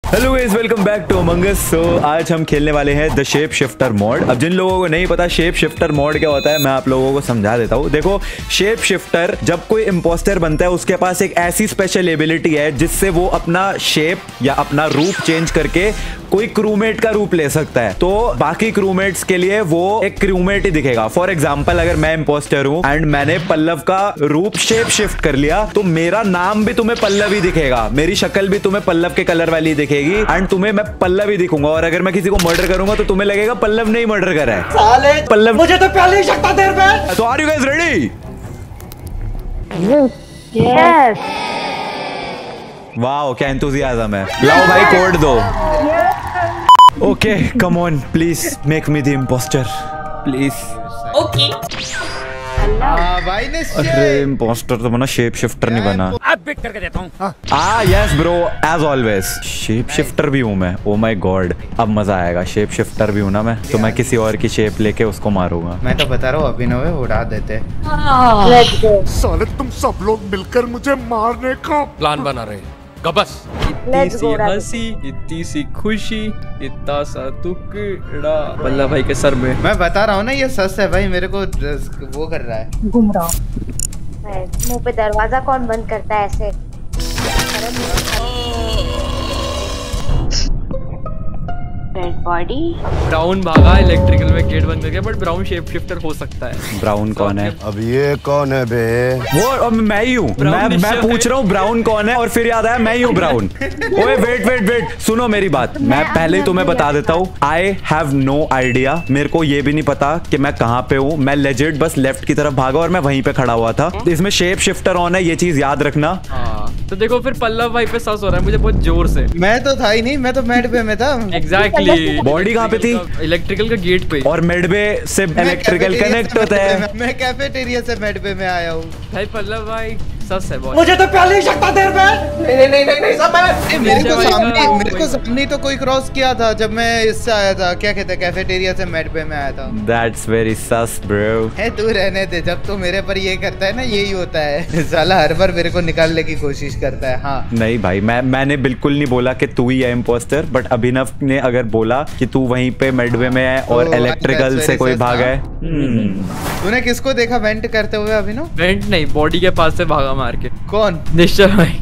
Hello guys, welcome back to among us. So आज हम खेलने वाले हैं द शेप शिफ्टर मॉड। अब जिन लोगों को नहीं पता शेप शिफ्टर मॉड क्या होता है, मैं आप लोगों को समझा देता हूँ। देखो, शेप शिफ्टर जब कोई इम्पोस्टर बनता है उसके पास एक ऐसी स्पेशल एबिलिटी है जिससे वो अपना शेप या अपना रूप चेंज करके कोई क्रूमेट का रूप ले सकता है। तो बाकी क्रूमेट्स के लिए वो एक क्रूमेट ही दिखेगा। फॉर एग्जाम्पल, अगर मैं इम्पोस्टर हूँ एंड मैंने पल्लव का रूप शेप शिफ्ट कर लिया तो मेरा नाम भी तुम्हें पल्लव ही दिखेगा, मेरी शक्ल भी तुम्हें पल्लव के कलर वाली दिखेगी एंड तुम्हें मैं पल्लव ही दिखूंगा। और अगर मैं किसी को मर्डर करूंगा तो तुम्हें लगेगा पल्लव ने ही मर्डर करा है। साले पल्लव, मुझे तो पहले ही शक था देर में। तो are you guys ready? Yes. Wow, क्या एंथुसियाज्म है। लाओ भाई, कोड दो। Okay, come on, please make me the impostor, please. Okay. भाई ने अरे इम्पोस्टर तो बना, शेप शिफ्टर नहीं बना। अब बिट करके देता हूँ। Yes bro, as always shape shifter भी हूँ मैं। ओ माय गॉड, अब मजा आएगा। शेप शिफ्टर भी हूँ ना मैं, तो मैं किसी और की शेप लेके उसको मारूंगा। मैं तो बता रहा हूँ, अभिनव उड़ा देते। Let's go. साले तुम सब लोग मिलकर मुझे मारने का प्लान बना रहे। गबस। Let's इतनी go, सी राहुल। हंसी, इतनी सी खुशी, इतना सा टुकड़ा पल्ला भाई के सर में। मैं बता रहा हूँ ना, ये सच है भाई। मेरे को वो कर रहा है, घूम रहा हूँ। मुंह पे दरवाजा कौन बंद करता है ऐसे? Dead body. ब्राउन भागा इलेक्ट्रिकल में गेट बंद करके, बट ब्राउन शेप शिफ्टर हो सकता है। ब्राउन कौन है? अब ये कौन है बे? वो अब मैं ही हूँ। मैं पूछ रहा हूँ ब्राउन कौन है, और फिर याद आया मैं ही हूँ ब्राउन। ओए वेट वेट वेट, सुनो मेरी बात। मैं पहले ही तुम्हें बता देता हूँ, आई हैव नो आइडिया। मेरे को ये भी नहीं पता कि मैं कहाँ पे हूँ। मैं लेजिट बस लेफ्ट की तरफ भागा और मैं वहीं पे खड़ा हुआ था। इसमें शेप शिफ्टर ऑन है, ये चीज याद रखना। तो देखो, फिर पल्लव भाई पे सस हो रहा है मुझे बहुत जोर से। मैं तो था ही नहीं, मैं तो मेड पे में था। एग्जैक्टली। बॉडी कहाँ पे थी? इलेक्ट्रिकल का गेट पे। और मेडबे से इलेक्ट्रिकल कनेक्ट होता है। मैं कैफेटेरिया से मेड पे में आया हूँ। भाई पल्लव भाई सस है बहुत। मुझे तो पहले ही शक था देर में। मेरे को सामने तो कोई क्रॉस किया था जब मैं इससे आया था, क्या कहते हैं, कैफेटेरिया से मेड पे में आया था। That's very sus bro। है, तू रहने दे। जब तू मेरे पर ये करता है ना, यही होता है। साला हर बार मेरे को निकालने की कोशिश करता है। हाँ नहीं भाई, मैंने बिल्कुल नहीं बोला कि तू ही है इम्पोस्टर, बट अभिनव ने अगर बोला कि तू वहीं पे मेडवे में है और इलेक्ट्रिकल से कोई भागा है। तूने किसको देखा वेंट करते हुए अभिनव? वेंट नहीं, बॉडी के पास से भागा मार के। कौन? निश्चय भाई।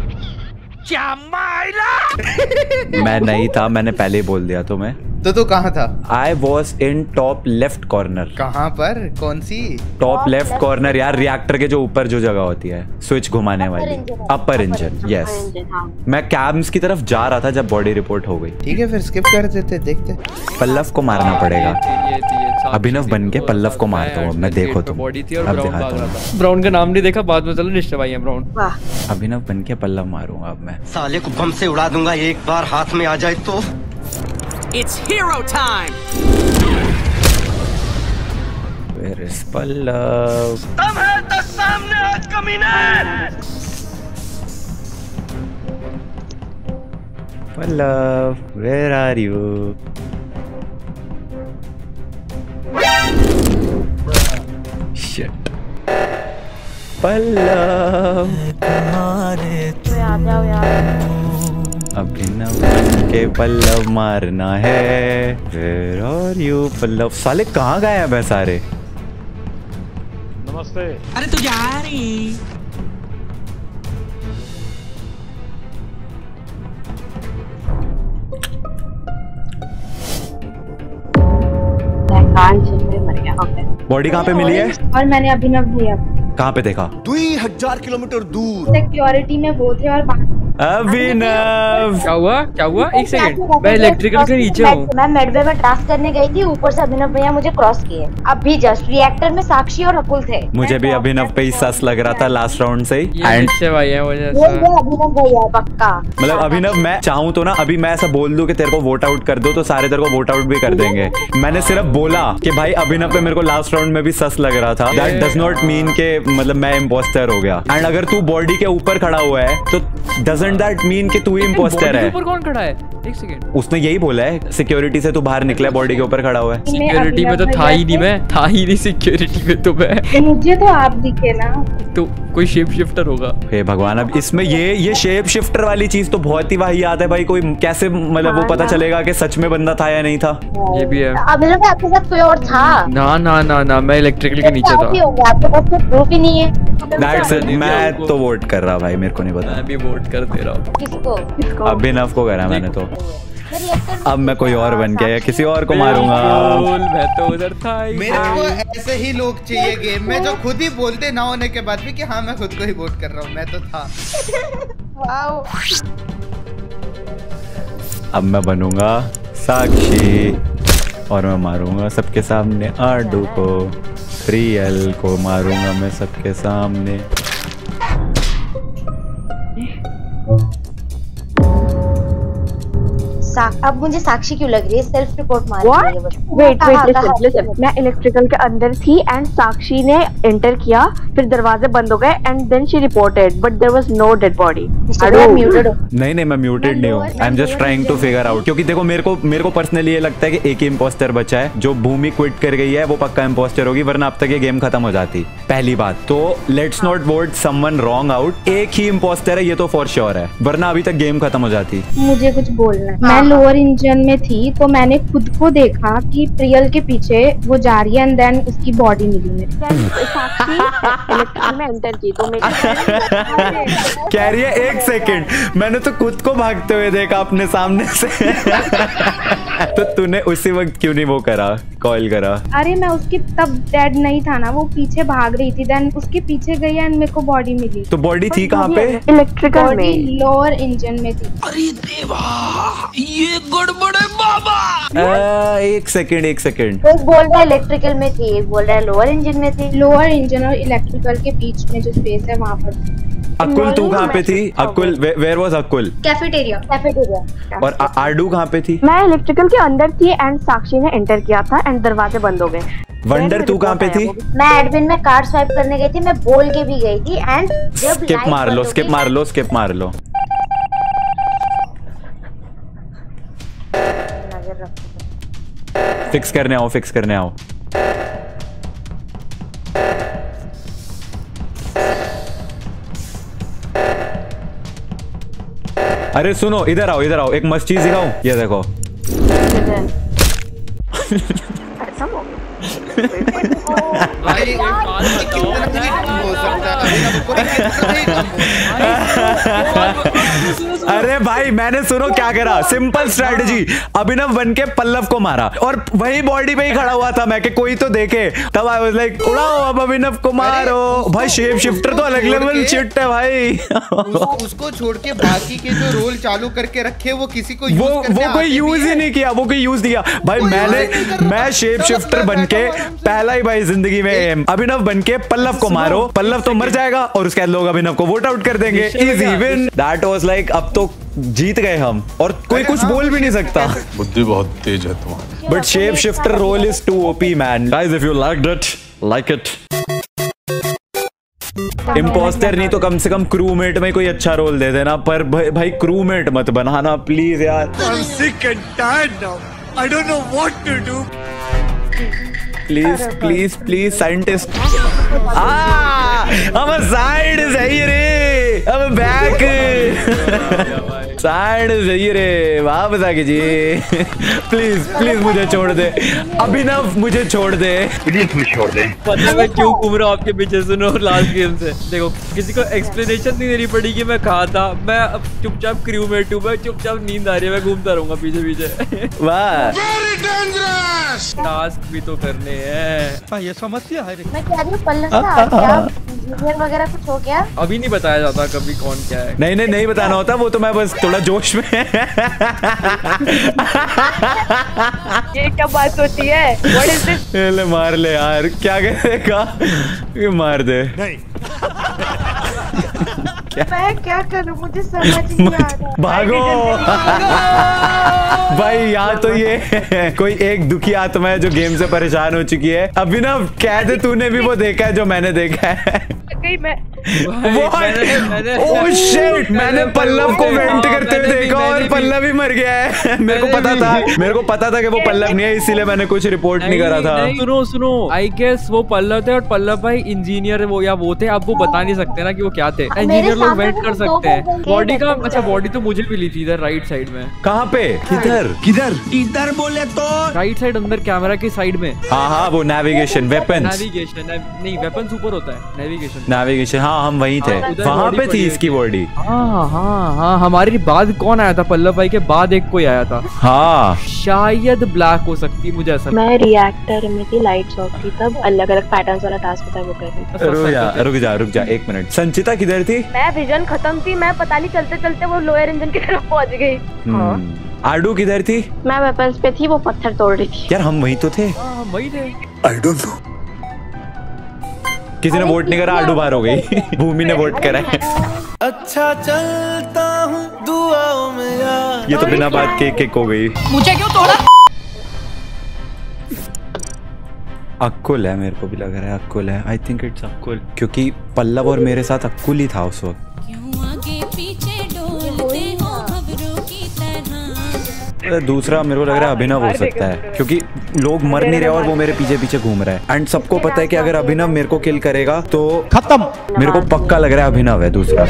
मैं नहीं था, मैंने पहले ही बोल दिया तुम्हें। तो तू कहाँ था? I was in top left corner. कहाँ पर? कौन सी? टॉप लेफ्ट कॉर्नर यार, रिएक्टर के जो ऊपर जो जगह होती है स्विच घुमाने वाली, अपर इंजन। यस, मैं कैब्स की तरफ जा रहा था जब बॉडी रिपोर्ट हो गई। ठीक है, फिर स्किप कर देते, देखते। पल्लव को मारना पड़ेगा। ये अभिनव बन के पल्लव को मारता हूँ मैं। देखो तुम, बॉडी थी और अब ब्राउन दिखाता भाग रहा हूँ। था। ब्राउन का नाम नहीं देखा, बाद में चलो निश्चय भाई है ब्राउन। वाह। अभिनव बन के पल्लव मारूंगा अब मैं। साले को बम से उड़ा दूंगा, एक बार हाथ में आ जाए तो। It's hero time! Where is Pallav? तुम है तो सामने आज कमीने! Pallav, where are you? Shit. Pallav, आ जाओ यार। अभिनव बन के पल्लव मारना है। Where are you? पल्लव, साले कहाँ गायब है सारे? नमस्ते। अरे तू जा रही। मर गया। ओके। बॉडी कहाँ पे मिली है? और मैंने अभिनव भैया कहाँ पे देखा? 2000 किलोमीटर दूर। सिक्योरिटी में वो थे और अभिनव, क्या हुआ क्या हुआ? एक सेकंड, मैं इलेक्ट्रिकल के नीचे हूँ। मैं मेडवे में टास्क करने गई थी, ऊपर से अभिनव भैया मुझे क्रॉस किए। अभी जस्ट रिएक्टर में साक्षी और अकुल थे। मुझे भी अभिनव पे ही सस लग रहा था लास्ट राउंड से ही। ये एंड निश्चय भाई है मुझे वो अभिनव भैया पक्का। मतलब अभिनव, मैं चाहूँ तो ना अभी मैं ऐसा बोल दूं कि तेरे को वोट आउट कर दो तो सारे तेरे को वोट आउट भी कर देंगे। मैंने सिर्फ बोला कि भाई अभिनव पे मेरे को लास्ट राउंड में भी सस लग रहा था। दैट डज नॉट मीन के मतलब मैं इम्पोस्टर हो गया। एंड अगर तू बॉडी के ऊपर खड़ा हुआ है तो डजंट दैट मीन कि तू ही इम्पोस्टर है। ऊपर कौन खड़ा है? एक सेकंड, उसने यही बोला है सिक्योरिटी से तू बाहर निकला, बॉडी के ऊपर खड़ा हुआ है। सिक्योरिटी में तो था ही नहीं, मैं था ही नहीं सिक्योरिटी में, तो मैं मुझे तो आप दिखे ना, तो कोई शेप शिफ्टर होगा। हे भगवान, अब इसमें ये शेप शिफ्टर वाली चीज तो बहुत ही वाहियात है भाई। कोई कैसे मतलब वो पता चलेगा कि सच में बंदा था या नहीं था? ये भी है। अभी आपके साथ कोई और था? ना ना ना ना, मैं इलेक्ट्रिकल के नीचे था। आपके पास कोई प्रूफ ही नहीं है। That's it, मैं तो वोट कर रहा भाई, मेरे को नहीं पता। मैं भी वोट कर दे रहा हूँ। किसको? अभिनव को करा मैंने तो। अब मैं कोई और बन गया या किसी और को मारूंगा। मैं तो उधर था ही। मेरे को ऐसे ही लोग चाहिए गेम में जो खुद ही बोलते ना होने के बाद भी कि हाँ मैं खुद को ही वोट कर रहा हूँ, मैं तो था। वाओ। अब मैं बनूंगा साक्षी और मैं मारूंगा सबके सामने आडू को, रियल को मारूंगा मैं सबके सामने। अब मुझे साक्षी क्यों लग रही है? सेल्फ रिपोर्ट मार रही है। वेट लिसन, मैं इलेक्ट्रिकल के अंदर थी एंड साक्षी ने एंटर किया, फिर दरवाजे बंद हो गए and then she reported but there was no dead body. नहीं मैं म्यूटेड नहीं हूँ, I am just trying to figure out. क्योंकि देखो मेरे को पर्सनली ये लगता है कि एक ही इम्पोस्टर बचा है, जो भूमि क्विट कर गई है वो पक्का इम्पोस्टर होगी, वरना अब तक ये गेम खत्म हो जाती। पहली बात तो let's not vote someone wrong out. एक ही इम्पोस्टर है ये तो फॉर श्योर है, वरना अभी तक गेम खत्म हो जाती। मुझे कुछ बोलना है। मैं लोअर इंजन में थी तो मैंने खुद को देखा कि प्रियल के पीछे वो जा रही है एंड देन उसकी बॉडी मिली मेरे। साक्षी इलेक्ट्रिकल में एंटर की तो मैं कह रही है एक सेकंड, मैंने तो खुद को भागते हुए देखा अपने सामने से। तो तूने उसी वक्त क्यों नहीं वो करा, कॉल करा? अरे मैं उसकी तब डेड नहीं था ना, वो पीछे भाग रही थी, देन उसके पीछे गई एंड मेरे को बॉडी मिली। तो बॉडी थी कहाँ पे? इलेक्ट्रिकल में, लोअर इंजन में थी। अरे देवा, ये गड़बड़ है बाबा। एक सेकंड एक बोल रहा है इलेक्ट्रिकल में थी, एक बोल रहा है लोअर इंजन में थी। लोअर इंजन और इलेक्ट्रिकल के बीच में जो स्पेस है वहाँ पर। अकुल तू कहाँ पे थी? अकुल वेयर वाज अकुल? कैफेटेरिया। और आडू कहाँ पे थी? मैं इलेक्ट्रिकल के अंदर थी एंड साक्षी ने एंटर किया था एंड दरवाजे बंद हो गए। वंडर तू कहाँ पे थी? मैं एडमिन में कार्ड स्वाइप करने गई थी, मैं बोल के भी गई थी एंड जब स्किप मार लो। फिक्स करने आओ। अरे सुनो, इधर आओ, एक मस्त चीज दिखाऊं, ये देखो। भाई कितना ही कम हो सकता है। अरे भाई मैंने सुनो क्या करा, सिंपल स्ट्रेटजी, अभिनव बन के पल्लव को मारा और वही बॉडी पे ही खड़ा हुआ था मैं कि कोई तो देखे, तब आई वाज लाइक उड़ाओ अब अभिनव को मारो। भाई शेप शिफ्टर तो अलग लेवल शिट है भाई। उसको छोड़ के बाकी के जो रोल चालू करके रखे वो किसी को वो कोई यूज ही नहीं किया, भाई मैं शेप शिफ्टर बन के पहला ही भाई जिंदगी में अभिनव बन के पल्लव को मारो, पल्लव तो मर जाएगा और उसके बाद लोग अभिनव को वोट आउट कर देंगे, easy win. That was like अब तो जीत गए हम और कोई कुछ बोल भी नहीं सकता। बुद्धि बहुत तेज है तुम्हारी। But shape shifter role is too OP man. Guys if you liked it, like it. Impostor नहीं तो कम से कम क्रूमेट में कोई अच्छा रोल दे देना, पर भाई क्रूमेट मत बनाना प्लीज यार। I'm sick and tired now. I don't know what to do. Please scientist. I'm a scientist है रे, I'm a back। साइंटिस्ट है रे, वापस आके जी। प्लीज मुझे छोड़ दे अभिनव, मुझे छोड़ दे। पता है मैं क्यों घूम रहा हूँ आपके पीछे? सुनो, लास्ट गेम से देखो, किसी को एक्सप्लेनेशन नहीं देनी पड़ी कि मैं कहा था। मैं अब चुपचाप क्रूमेट हूँ, मैं चुपचाप नींद आ रही है, मैं घूमता रहूंगा पीछे। वाह, टास्क भी तो करने हैं। ये समस्या है। मैं कह रही हूँ पल्लव का क्या इंजीनियर वगैरह कुछ हो गया? अभी नहीं बताया जाता कभी कौन क्या है। नहीं बताना होता, वो तो मैं बस थोड़ा जोश में। ये क्या बात होती है? What is this? ले मार ले यार, क्या करेगा, ये मार दे। मैं क्या करूं, मुझे समझ नहीं आ रहा। भागो भाई, यहाँ तो ये कोई एक दुखी आत्मा है जो गेम से परेशान हो चुकी है। अभिनव कह दे तूने भी वो देखा है जो मैंने देखा है। मैंने पल्लव को वेंट करते हुए देखा और पल्लव ही मर गया है। मेरे को पता था कि वो पल्लव नहीं है, इसीलिए मैंने कुछ रिपोर्ट नहीं करा था। सुनो आई गेस वो पल्लव थे और पल्लव भाई इंजीनियर वो या वो थे, अब वो बता नहीं सकते ना कि वो क्या थे। इंजीनियर लोग वेंट कर सकते हैं। बॉडी का अच्छा बॉडी तो मुझे मिली थी इधर राइट साइड में। कहाँ पे? किधर किधर इधर बोले तो राइट साइड अंदर कैमरा की साइड में। हाँ वो नेविगेशन वेपन्स नहीं वेपन्स ऊपर होता है। नेविगेशन हाँ हम वहीं थे, वहाँ पे थी इसकी बॉडी। हाँ हमारे बाद कौन आया था? पल्लव भाई के बाद एक कोई आया था। हाँ शायद ब्लैक हो सकती, मुझे ऐसा। मैं रिएक्टर में थी, लाइट्स ऑफ थी, तब अलग अलग पैटर्न्स वाला टास्क होता है वो कर रही थी। रुक जा 1 मिनट। संचिता किधर थी? मैं विजन खत्म थी, मैं पता नहीं चलते चलते वो लोअर इंजन की तरफ पहुंच गई। आडू किधर थी? मैं वेपन्स पे थी, वो पत्थर तोड़ रही थी। यार हम वहीं तो थे। वही थे। आई डोंट नो, किसी ने वोट नहीं करा, आडू बाहर हो गई। भूमि ने वोट करा है। अच्छा चलता हूँ दुआओं में यार। ये तो बिना बात के किक हो गई। मुझे क्यों तोड़ा? अक्कुल है, मेरे को भी लग रहा है अक्कुल है। आई थिंक इट्स अक्कुल, क्योंकि पल्लव और मेरे साथ अक्कुल ही था उस वक्त। दूसरा मेरे को लग रहा है अभिनव हो सकता है, क्योंकि लोग मर नहीं रहे और वो मेरे पीछे पीछे घूम रहा है। एंड सबको पता है कि अगर अभिनव मेरे को किल करेगा तो खत्म। मेरे को पक्का लग रहा है अभिनव है दूसरा।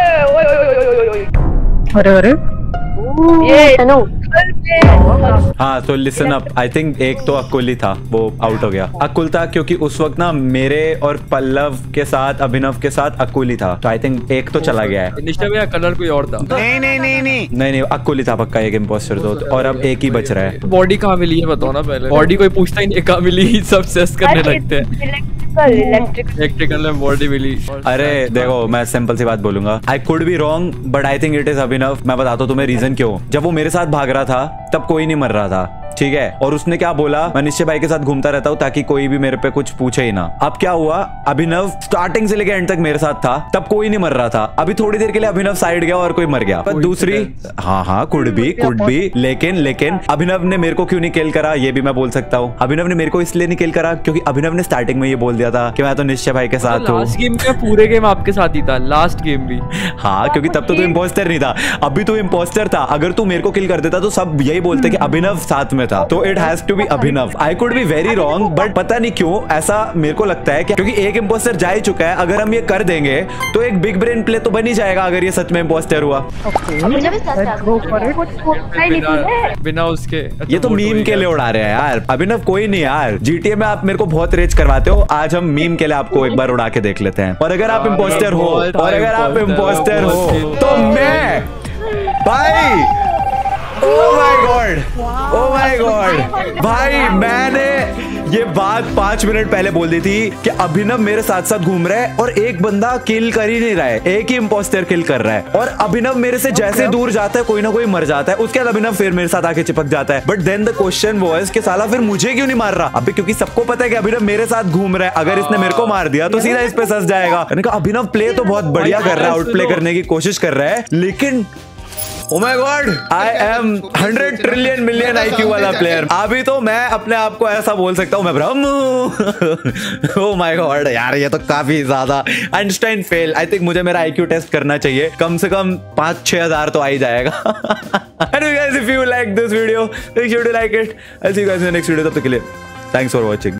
अरे हाँ तो लिसन अप, आई थिंक एक तो अक्कुल ही था, वो आउट हो गया। अक्कुल था क्योंकि उस वक्त ना मेरे और पल्लव के साथ अभिनव के साथ अक्कुल ही था, तो आई थिंक एक तो चला गया है। निष्ठा भैया कलर कोई और था। नहीं अक्कुल ही था पक्का, एक इम्पोस्टर तो, और अब एक ही बच रहा है। बॉडी कहाँ मिली है बताओ ना पहले। बॉडी कोई पूछता ही नहीं कहाँ मिली, सब सेस करने लगते हैं। इलेक्ट्रिकल में बॉडी मिली। अरे देखो मैं सिंपल सी बात बोलूंगा, I could be wrong but I think it is Abhinav. मैं बताता हूँ तुम्हें रीजन क्यों। जब वो मेरे साथ भाग रहा था तब कोई नहीं मर रहा था, ठीक है, और उसने क्या बोला, मैं निश्चय भाई के साथ घूमता रहता हूँ ताकि कोई भी मेरे पे कुछ पूछे ही ना। अब क्या हुआ, अभिनव स्टार्टिंग से लेकर एंड तक मेरे साथ था, तब कोई नहीं मर रहा था। अभी थोड़ी देर के लिए अभिनव साइड गया और कोई मर गया। पर दूसरी हाँ कुड बी, लेकिन अभिनव ने मेरे को क्यों नहीं किल करा ये भी मैं बोल सकता हूँ। अभिनव ने मेरे को इसलिए नहीं किल करा क्योंकि अभिनव ने स्टार्टिंग में ये बोल दिया था कि मैं तो निश्चय भाई के साथ हूँ। लास्ट गेम में पूरे गेम आपके साथ ही था, लास्ट गेम भी। हाँ क्योंकि तब तो तू इम्पोस्टर नहीं था, अभी तो इम्पोस्टर था। अगर तू मेरे को किल कर देता तो सब यही बोलते कि अभिनव साथ में था, तो it has to be Abhinav. I could be very wrong but पता नहीं क्यों ऐसा मेरे को लगता है कि क्योंकि एक इम्पोस्टर जा ही चुका है, अगर हम ये कर देंगे तो एक बिग ब्रेन प्ले तो बन ही जाएगा अगर ये सच में इम्पोस्टर हुआ। बिना उसके ये तो मीम के लिए उड़ा रहे हैं यार। अभिनव कोई नहीं यार, जीटीए में आप मेरे को बहुत रेज करवाते हो, आज हम मीम के लिए आपको एक बार उड़ा के देख लेते हैं। और अगर आप इम्पोस्टर हो तो मैं भाई ओ माय गॉड भाई, मैंने ये बात 5 मिनट पहले बोल दी थी कि अभिनव मेरे साथ साथ घूम रहा है और एक बंदा किल कर ही नहीं रहा है, एक ही इम्पोस्टर किल कर रहा है। और अभिनव मेरे से जैसे दूर जाता है कोई ना कोई मर जाता है, उसके बाद अभिनव फिर मेरे साथ आके चिपक जाता है। But then the question was कि साला फिर मुझे क्यों नहीं मार रहा? अभी क्योंकि सबको पता है कि अभिनव मेरे साथ घूम रहा है, अगर इसने मेरे को मार दिया तो सीधा इस पे सस जाएगा। मैंने कहा अभिनव प्ले तो बहुत बढ़िया कर रहा है, आउट प्ले करने की कोशिश कर रहा है, लेकिन Oh my God, I am 100 trillion million IQ वाला प्लेयर। अभी तो मैं अपने आप को ऐसा बोल सकता हूँ मैं ब्रह्म हूँ। Oh my God, यार ये तो काफी ज्यादा आइंस्टाइन फेल। आई थिंक मुझे मेरा IQ टेस्ट करना चाहिए, कम से कम 5-6 हजार तो आ ही जाएगा। Anyway guys, if you like this video, make sure to like it. I'll see you guys in the next video. तब तक के लिए thanks for watching.